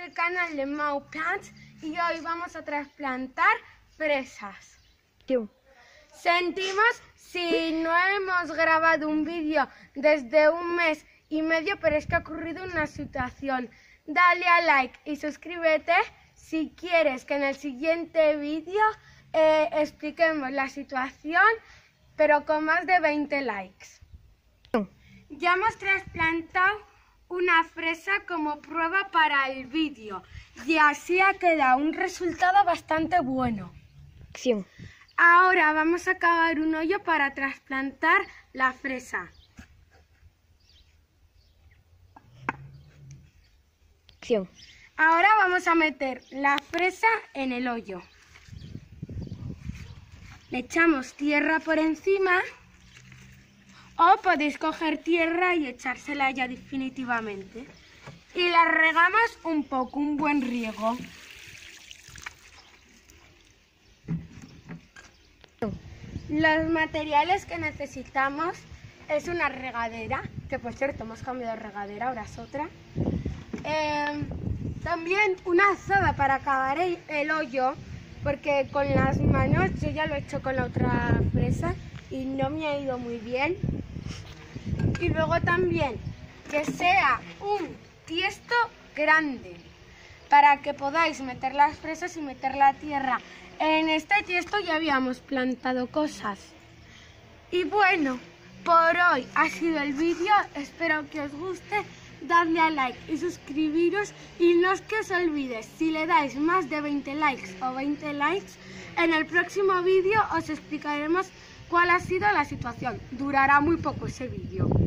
el canal de Mau Plants y hoy vamos a trasplantar fresas. Sentimos si no hemos grabado un vídeo desde 1 mes y medio, pero es que ha ocurrido una situación. Dale a like y suscríbete si quieres que en el siguiente vídeo expliquemos la situación, pero con más de 20 likes. Ya hemos trasplantado una fresa como prueba para el vídeo y así ha quedado un resultado bastante bueno. Ahora vamos a cavar un hoyo para trasplantar la fresa. Ahora vamos a meter la fresa en el hoyo. Le echamos tierra por encima o podéis coger tierra y echársela ya definitivamente. Y la regamos un poco, un buen riego. Los materiales que necesitamos es una regadera, que por cierto hemos cambiado de regadera, ahora es otra. También una azada para cavar el hoyo, porque con las manos yo ya lo he hecho con la otra fresa y no me ha ido muy bien. Y luego también que sea un tiesto grande para que podáis meter las fresas y meter la tierra. En este tiesto ya habíamos plantado cosas. Y bueno, por hoy ha sido el vídeo, espero que os guste. Dadle a like y suscribiros y no os que os olvidéis, si le dais más de 20 likes o 20 likes, en el próximo vídeo os explicaremos cuál ha sido la situación. Durará muy poco ese vídeo.